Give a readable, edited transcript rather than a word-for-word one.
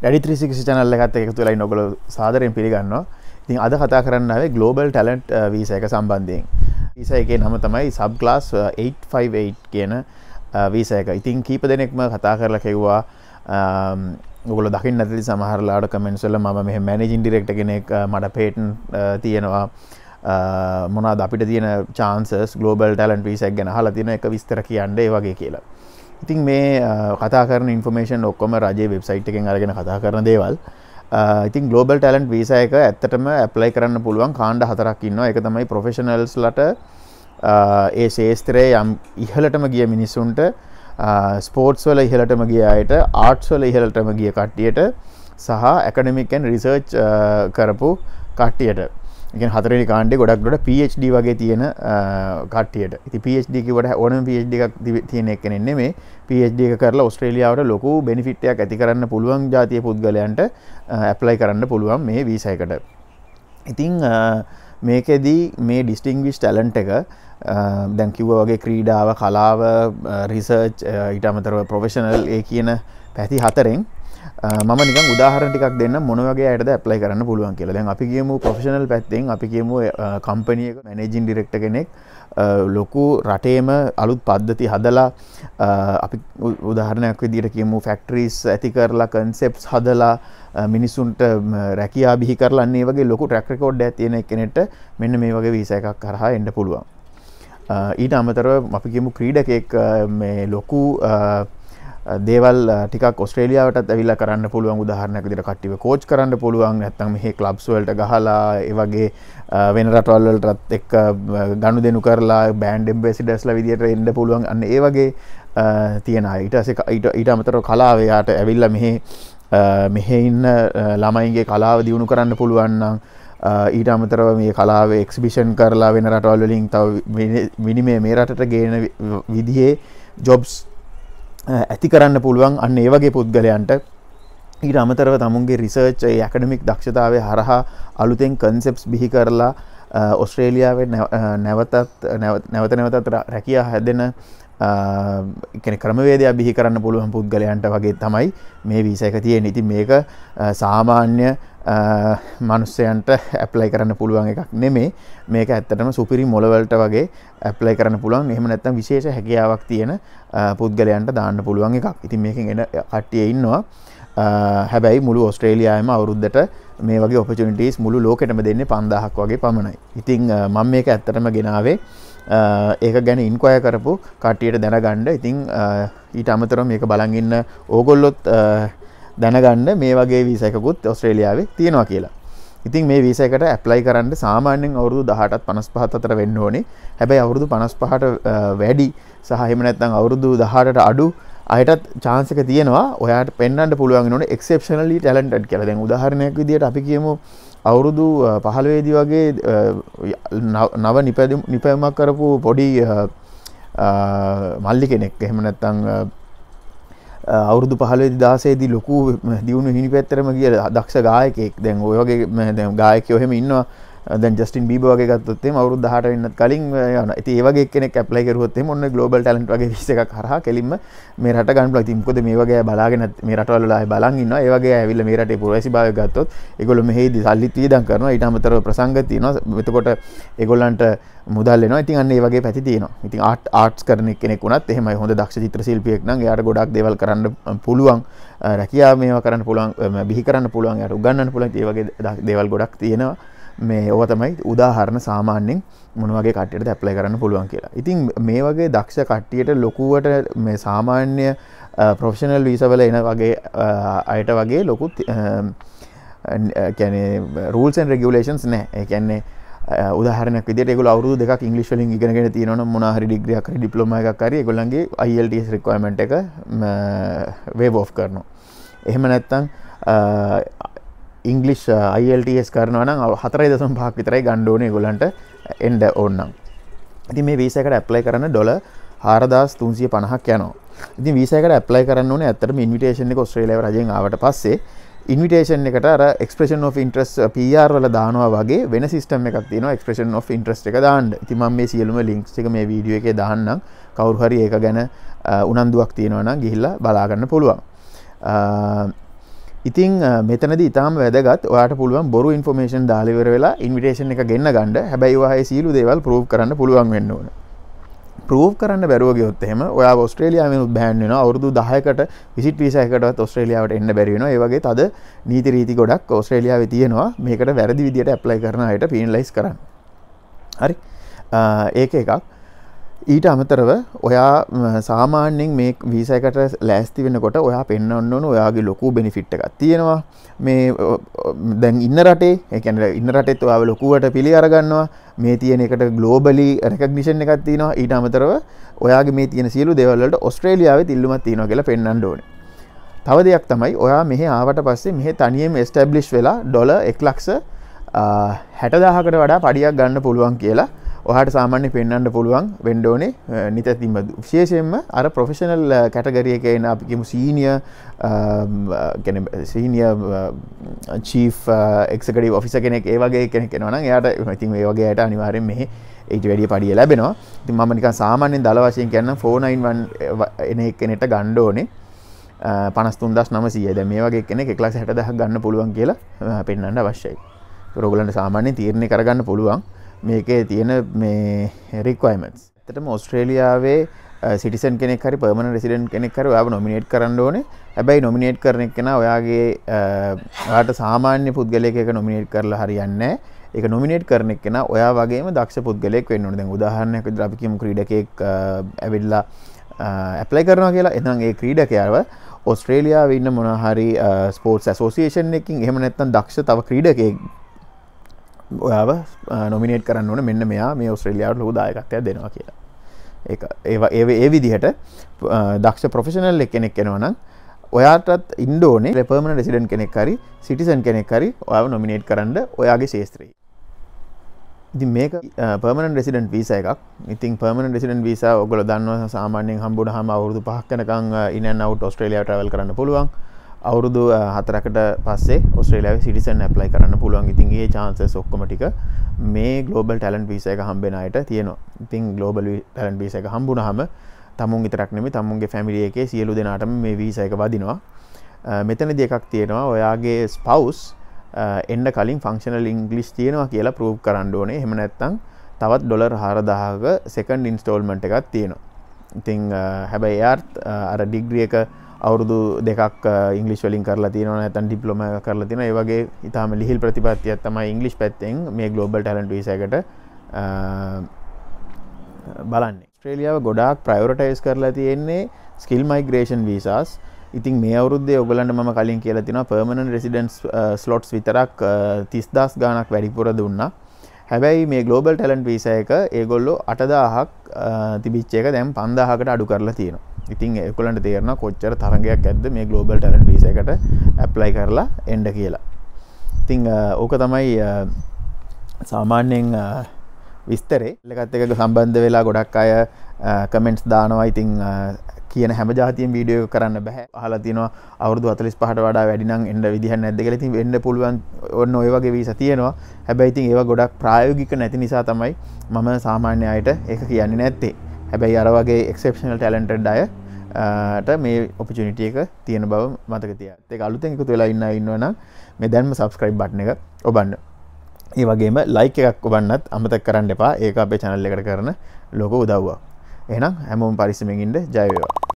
Daddy 360 channel එකත් එකතු වෙලා ඉන්න ඔයගොල්ලෝ සාදරයෙන් පිළිගන්නවා. ඉතින් අද කතා කරන්න ආවේ global talent visa එක සම්බන්ධයෙන්. visa එකේ නම තමයි Subclass 858 කියන visa එක. ඉතින් කීප දෙනෙක්ම කතා කරලා කිව්වා ඔයගොල්ලෝ දකින්න නැතිද සමහර ලාවට කමෙන්ට්ස් වල මම මෙහෙම මැනේජින් ඩිරෙක්ටර් කෙනෙක් මට පේටන්ට් තියෙනවා මොනවාද අපිට තියෙන chances global talent visa එක ගැන අහලා තියෙන එක විස්තර කියන්න ඒ වගේ කියලා. ඉතින් මේ කතා කරන information ඔක්කොම රජයේ website එකෙන් අරගෙන කතා කරන දේවල්. ඉතින් global talent visa එක ඇත්තටම apply කරන්න පුළුවන් කාණ්ඩ හතරක් ඉන්නවා. ඒක තමයි professionals ලට ඒ ශේෂ්ත්‍රයේ යම් ඉහළටම ගිය මිනිස්සුන්ට, ස්පෝර්ට්ස් වල ඉහළටම ගිය අයට, ආර්ට්ස් වල ඉහළටම ගිය කට්ටියට සහ academic and research කරපු කට්ටියට. ඉතින් හතරවෙනි කාණ්ඩේ ගොඩක් දුරට PhD වගේ තියෙන කට්ටියට. ඉතින් PhD කිව්වට ඕනම PhD එකක් තියෙන එක්කෙනෙක් නෙමෙයි. PhD එක කරලා ඕස්ට්‍රේලියාවට ලොකු බෙනිෆිට් එකක් ඇති කරන්න පුළුවන් ජාතිය පුද්ගලයන්ට ඇප්ලයි කරන්න පුළුවන් මේ වීසා එකට. ඉතින් මේකෙදී මේ ඩිස්ටින්ග්විෂ් ටැලන්ට් එක දැන් කිව්වා වගේ ක්‍රීඩාව, කලාව, රිසර්ච් ඊට අමතරව ප්‍රොෆෙෂනල් ඒ කියන පැති හතරෙන් මම නිකන් උදාහරණ ටිකක් දෙන්න මොන වගේ අයටද ඇප්ලයි කරන්න පුළුවන් කියලා. දැන් අපි කියමු ප්‍රොෆෙෂනල් පැත්තෙන් අපි කියමු කම්පැනි එක මැනේජින් ඩිරෙක්ටර් කෙනෙක් ලොකු රටේම අලුත් පද්ධති හදලා අපි උදාහරණයක් විදිහට කියමු ෆැක්ටරිස් ඇති කරලා කන්සෙප්ට්ස් හදලා මිනිසුන්ට රැකියා බිහි කරලා අන්න ඒ වගේ ලොකු ට්‍රැක් රෙකෝඩ් එකක් තියෙන කෙනෙක්ට මෙන්න මේ වගේ වීසා එකක් කරහා එන්න පුළුවන්. ඊට අමතරව අපි කියමු ක්‍රීඩකෙක් මේ ලොකු දේවල් ටිකක් ඕස්ට්‍රේලියාවටත් ඇවිල්ලා කරන්න පුළුවන්. උදාහරණයක් විදිහට කට්ටියව කෝච් කරන්න පුළුවන්. නැත්නම් මෙහි ක්ලබ්ස් වලට ගහලා ඒ වගේ වෙන රටවල් වලටත් එක්ක ගනුදෙනු කරලා බෑන්ඩ් ඇම්බැසිඩර්ස්ලා විදිහට එන්න පුළුවන්. අන්න ඒ වගේ තියෙන අය. ඊට අමතරව කලාව යාට ඇවිල්ලා මෙහි ඉන්න ළමයින්ගේ කලාව දියුණු කරන්න පුළුවන් නම් ඊට අමතරව මේ කලාවේ එක්සිබිෂන් කරලා වෙන රටවල් වලින් තව විනිමය මේ රටට ගේන විදිහේ ජොබ්ස් ඇති කරන්න පුළුවන් අන්න ඒ වගේ පුද්ගලයන්ට. ඊට අමතරව තමුන්ගේ රිසර්ච් ඒ ඇකඩමික් දක්ෂතාවය හරහා අලුතෙන් කන්සෙප්ට්ස් බිහි කරලා ඕස්ට්‍රේලියාවේ නැවත රැකියා හැදෙන කියන්නේ ක්‍රමවේදය බිහි කරන්න පුළුවන් පුද්ගලයන්ට වගේ තමයි මේ වීසා එක තියෙන්නේ. ඉතින් මේක සාමාන්‍ය මනුස්සයන්ට ඇප්ලයි කරන්න පුළුවන් එකක් නෙමෙයි. මේක ඇත්තටම සුපිරි මොළ වලට වගේ ඇප්ලයි කරන්න පුළුවන්. එහෙම නැත්නම් විශේෂ හැකියාවක් තියෙන පුද්ගලයන්ට දාන්න පුළුවන් එකක්. ඉතින් මේකෙන් එන කට්ටිය ඉන්නවා. හැබැයි මුළු ඕස්ට්‍රේලියාවේම අවුරුද්දට මේ වගේ ඔපචුනිටිස් මුළු ලෝකෙටම දෙන්නේ 5000ක් වගේ පමණයි. ඉතින් මම මේක ඇත්තටම ගෙනාවේ ඒක ගැන ඉන්ක්වයර් කරපු කට්ටියට දැනගන්න. ඉතින් ඊට අමතරව මේක බලන් ඉන්න ඕගොල්ලොත් දැනගන්න මේ වගේ වීසා එකකුත් ඕස්ට්‍රේලියාවේ තියෙනවා කියලා. ඉතින් මේ වීසා එකට ඇප්ලයි කරන්න සාමාන්‍යයෙන් අවුරුදු 18ත් 55ත් අතර වෙන්න ඕනේ. හැබැයි අවුරුදු 55ට වැඩි සහ එහෙම නැත්නම් අවුරුදු 18ට අඩු අයටත් chance එක තියෙනවා. ඔයාට පෙන්වන්න පුළුවන් වෙනෝනේ exceptionally talented කියලා. දැන් උදාහරණයක් විදිහට අපි කියමු අවුරුදු 15 දී වගේ නව නිපැයුමක් කරපු පොඩි මල්ලි කෙනෙක්, එහෙම නැත්නම් අවුරුදු 15 16 දී ලොකු දියුණු හිණිපැත්තරම ගිය දක්ෂ ගායකයෙක්. දැන් ඔය වගේ දැන් ගායකයෝ එහෙම ඉන්නවා. දැන් ජස්ටින් බීබර් වගේ ගත්තොත් එහෙම අවුරුදු 18 වෙන්නත් කලින් යනවා. ඉතින් ඒ වගේ කෙනෙක් ඇප්ලයි කරුවොත් එහෙම ඔන්න ග්ලෝබල් ටැලන්ට් වගේ වීසා එකක් හරහා කෙලින්ම මේ රට ගන්න පුළුවන්. ඉතින් මොකද මේ වගේ අය බලාගෙන මේ රටවල වල අය බලන් ඉන්නවා. ඒ වගේ අය ඇවිල්ලා මේ රටේ පුරවැසිභාවය ගත්තොත් ඒගොල්ලෝ මෙහෙදි සල්ලිත් වියදම් කරනවා. ඊට අමතරව ප්‍රසංග තියෙනවා. එතකොට ඒගොල්ලන්ට මුදල් එනවා. ඉතින් අන්න ඒ වගේ පැති තියෙනවා. ඉතින් ආර්ට්ස් කරන කෙනෙක් වුණත් එහෙමයි. හොඳ දක්ෂ චිත්‍ර ශිල්පියෙක් නම් එයාට ගොඩක් දේවල් කරන්න පුළුවන්. රැකියාව මේවා කරන්න පුළුවන්, බිහි කරන්න පුළුවන්, එයාට උගන්වන්න පුළුවන්. ඒ වගේ දේවල් ගොඩක් තියෙනවා. මේ ඕවා තමයි උදාහරණ සාමාන්‍යයෙන් මොන වගේ කට්ටියටද ඇප්ලයි කරන්න පුළුවන් කියලා. ඉතින් මේ වගේ දක්ෂ කට්ටියට ලොකුවට මේ සාමාන්‍ය ප්‍රොෆෙෂනල් වීසා වල එන වගේ අයට වගේ ලොකු කියන්නේ rules and regulations නැහැ. ඒ කියන්නේ උදාහරණයක් විදිහට ඒගොල්ලෝ අවුරුදු 2ක් ඉංග්‍රීසි වලින් ඉගෙනගෙන තියෙනවනම් මොනවා හරි ඩිග්‍රී එකක් හරි ඩිප්ලෝමා එකක් හරි ඒගොල්ලන්ගේ IELTS requirement එක waive off කරනවා. එහෙම නැත්නම් ඉංග්ලිෂ් IELTS කරනවා නම් 4.5ක් විතරයි ගන්න ඕනේ ඒගොල්ලන්ට එන්න ඕන නම්. ඉතින් මේ වීසා එකට ඇප්ලයි කරන්න $4350ක් යනවා. ඉතින් වීසා එකට ඇප්ලයි කරන්න ඕනේ ඇත්තටම ඉන්විටේෂන් එක ඕස්ට්‍රේලියාව රජයෙන් ආවට පස්සේ ඉන්විටේෂන් එකට අර එක්ස්ප්‍රෙෂන් ඔෆ් ඉන්ට්‍රස්ට් PR වල දානවා වගේ වෙන සිස්ටම් එකක් තියෙනවා එක්ස්ප්‍රෙෂන් ඔෆ් ඉන්ට්‍රස්ට් එක දාන්න. ඉතින් මම මේ සියලුම ලින්ක්ස් ටික මේ වීඩියෝ එකේ දාන්නම්. කවුරු හරි ඒක ගැන උනන්දුවක් තියෙනවා නම් ගිහිල්ලා බලා ගන්න පුළුවන්. ඉතින් මෙතනදී ඊටාම වැදගත් ඔයාට පුළුවන් බොරු ඉන්ෆෝමේෂන් දාලා ඉවර වෙලා ඉන්විටේෂන් එක ගෙන්න ගන්න. හැබැයි ඔයා සීළු දේවල් ප්‍රූව් කරන්න පුළුවන් වෙන්න ඕන. ප්‍රූව් කරන්න බැරුව ගියොත් එහෙම ඔයා ඕස්ට්‍රේලියාවෙන් බෑන් වෙනවා. අවුරුදු 10කට විසිට් වීසා එකකටවත් ඕස්ට්‍රේලියාවට එන්න බැරි වෙනවා. ඒ වගේ තද නීති රීති ගොඩක් ඕස්ට්‍රේලියාවේ තියෙනවා. මේකට වැරදි විදියට ඇප්ලයි කරන අයට පීනලයිස් කරන්න. හරි. ඒක එකක්. ඊට අමතරව ඔයා සාමාන්‍යයෙන් මේ වීසා එකට ලෑස්ති වෙනකොට ඔයා පෙන්වන්න ඕන ඔයාගේ ලොකු බෙනිෆිට් එකක් තියෙනවා. මේ දැන් ඉන්න රටේ, ඒ කියන්නේ ඉන්න රටෙත් ඔයාව ලොකුවට පිළි අරගන්නවා. මේ තියෙන එකට ග්ලෝබලි රෙකග්නිෂන් එකක් තියෙනවා. ඊට අමතරව ඔයාගේ මේ තියෙන සියලු දේවල් වලට ඕස්ට්‍රේලියාවේ තිල්ලුමක් තියෙනවා කියලා පෙන්වන්න ඕනේ. තව දෙයක් තමයි ඔයා මෙහි ආවට පස්සේ මෙහි තනියම එස්ටැබ්ලිෂ් වෙලා $1,60,000කට වඩා පඩියක් ගන්න පුළුවන් කියලා ඔයාට සාමාන්‍ය පෙන්වන්න පුළුවන් වෙන්න ඕනේ නිතරම. විශේෂයෙන්ම අර ප්‍රොෆෙෂනල් කැටගරි එකේ එන අපි කියමු සීනියර් චීෆ් එක්සිකියුටිව් ඔෆිසර් කෙනෙක් ඒ වගේ කෙනෙක් එනවා නම් එයාට ඉතින් ඒ වගේ අයට අනිවාර්යෙන් මෙහි ඊට වැඩිය පඩිය ලැබෙනවා. ඉතින් මම නිකන් සාමාන්‍යයෙන් දල වශයෙන් කියන්නම් 491 එන කෙනෙක්ට ගන්න ඕනේ 53,900. දැන් මේ වගේ කෙනෙක් 1,60,000ක් ගන්න පුළුවන් කියලා පෙන්වන්න අවශ්‍යයි. ඒක ඔයගොල්ලන්ට සාමාන්‍යයෙන් තීරණය කරගන්න පුළුවන් මේකේ තියෙන මේ රික්වයර්මන්ට්ස්. ඇත්තටම ඕස්ට්‍රේලියාවේ සිටිසන් කෙනෙක් හරි පර්මනන්ට් රෙසිඩන්ට් කෙනෙක් හරි ඔයාව නොමිනේට් කරන්න ඕනේ. හැබැයි නොමිනේට් කරන එක්කෙනා ඔයාට සාමාන්‍ය පුද්ගලයෙක් එක නොමිනේට් කරලා හරියන්නේ නැහැ. ඒක නොමිනේට් කරන එක්කෙනා ඔයා වගේම දක්ෂ පුද්ගලයෙක් වෙන්න ඕනේ. දැන් උදාහරණයක් විදිහට අපි කියමු ක්‍රීඩකයෙක් ඇවිල්ලා ඇප්ලයි කරනවා කියලා. එහෙනම් ඒ ක්‍රීඩකයාව ඕස්ට්‍රේලියාවේ ඉන්න මොනවා හරි ස්පෝර්ට්ස් ඇසෝසියේෂන් එකකින් එහෙම නැත්නම් දක්ෂ තව ක්‍රීඩකයෙක් ඔයාව නොමිනේට් කරන්න ඕනේ. මෙන්න මෙයා මේ ඕස්ට්‍රේලියාවට ලොකු දායකත්වයක් දෙනවා කියලා. ඒක ඒ විදිහට දක්ෂ ප්‍රොෆෙෂනල් කෙනෙක් වෙනවා නම් ඔයාටත් ඉන්න ඕනේ පර්මනන්ට් රෙසිඩන්ට් කෙනෙක් හරි සිටිසන් කෙනෙක් හරි ඔයාව නොමිනේට් කරන්න ඔයාගේ ශේත්‍රයේ. ඉතින් මේක පර්මනන්ට් රෙසිඩන්ට් වීසා එකක්. ඉතින් පර්මනන්ට් රෙසිඩන්ට් වීසා ඔයගොල්ලෝ දන්නවා සාමාන්‍යයෙන් හම්බුනහම අවුරුදු 5ක් යනකම් ඉන් ඇන්ඩ් අවුට් ඕස්ට්‍රේලියාව ට්‍රැවල් කරන්න පුළුවන්. අවුරුදු 4කට පස්සේ ඕස්ට්‍රේලියාවේ සිටිසන් ඇප්ලයි කරන්න පුළුවන්. ඉතින් ඒ chances ඔක්කොම ටික මේ ග්ලෝබල් ටැලන්ට් වීසා එක හම්බෙන අයට තියෙනවා. ඉතින් ග්ලෝබල් ටැලන්ට් වීසා එක හම්බුනහම තමුන් විතරක් නෙමෙයි තමුන්ගේ ෆැමිලි එකේ සියලු දෙනාටම මේ වීසා එක වදිනවා. මෙතනදී එකක් තියෙනවා ඔයාගේ ස්පවුස් එන්න කලින් ෆන්ක්ෂනල් ඉංග්ලිෂ් තියෙනවා කියලා ප්‍රූව් කරන්න ඕනේ. එහෙම නැත්නම් තවත් $4,000ක සෙකන්ඩ් ඉන්ස්ටෝල්මන්ට් එකක් තියෙනවා. ඉතින් හැබැයි එයාත් අර ඩිග්‍රී එක අවුරුදු 2ක් ඉංග්‍රීසි වලින් කරලා තියෙනවා නැත්නම් ඩිප්ලෝමා එකක් කරලා තියෙනවා. ඒ වගේ ඊටාම ලිහිල් ප්‍රතිපත්තියක් තමයි ඉංග්‍රීසි පැත්තෙන් මේ ග්ලෝබල් ටැලන්ට් වීසා එකට බලන්නේ. ඕස්ට්‍රේලියාව ගොඩාක් ප්‍රයොරිටයිස් කරලා තියෙන්නේ ස්කිල් මයිග්‍රේෂන් වීසාස්. ඉතින් මේ අවුරුද්දේ ඔයගලන්ට මම කලින් කියලා තිනවා පර්මනන්ට් රෙසිඩන්ට්ස් ස්ලොට්ස් විතරක් 30,000 ගාණක් වැඩිපුර දුන්නා. හැබැයි මේ ග්ලෝබල් ටැලන්ට් වීසා එක ඒගොල්ලෝ 8,000ක් තිබිච්ච එක දැන් 5,000කට අඩු කරලා තියෙනවා. ඉතින් ඒගොල්ලන්ට තේරෙනවා කොච්චර තරගයක් ඇද්ද මේ ග්ලෝබල් ටැලන්ට් වීසා එකට ඇප්ලයි කරලා එන්න කියලා. ඉතින් ඕක තමයි සාමාන්‍යයෙන් විස්තරේ. එකත් එක්ක සම්බන්ධ වෙලා ගොඩක් අය කමෙන්ට්ස් දානවා. ඉතින් කියන හැම જાතියෙන් වීඩියෝ එක කරන්න බෑ. අහලා තිනවා අවුරුදු 45ට වඩා වැඩි නම් එන්න විදිහක් නැද්ද කියලා. ඉතින් වෙන්න පුළුවන් ඔන්න ඔය වගේ වීසා තියෙනවා. හැබැයි ඉතින් ඒවා ගොඩක් ප්‍රායෝගික නැති නිසා තමයි මම සාමාන්‍ය අයට ඒක කියන්නේ නැත්තේ. හැබැයි අර වගේ එක්සෙප්ෂනල් ටැලන්ටඩ් අයට මේ ඔපචුනිටි එක තියෙන බව මතක තියාගන්න. ඒක අලුතෙන් එකතු වෙලා ඉන්නවනම් මේ දැන්ම subscribe button එක ඔබන්න. ඒ වගේම like එකක් ඔබන්නත් අමතක කරන්න එපා. ඒක අපේ channel එකට කරන ලොකු උදව්වක්. එහෙනම් හැමෝම පරිස්සමෙන් ඉන්න. ජය වේවා.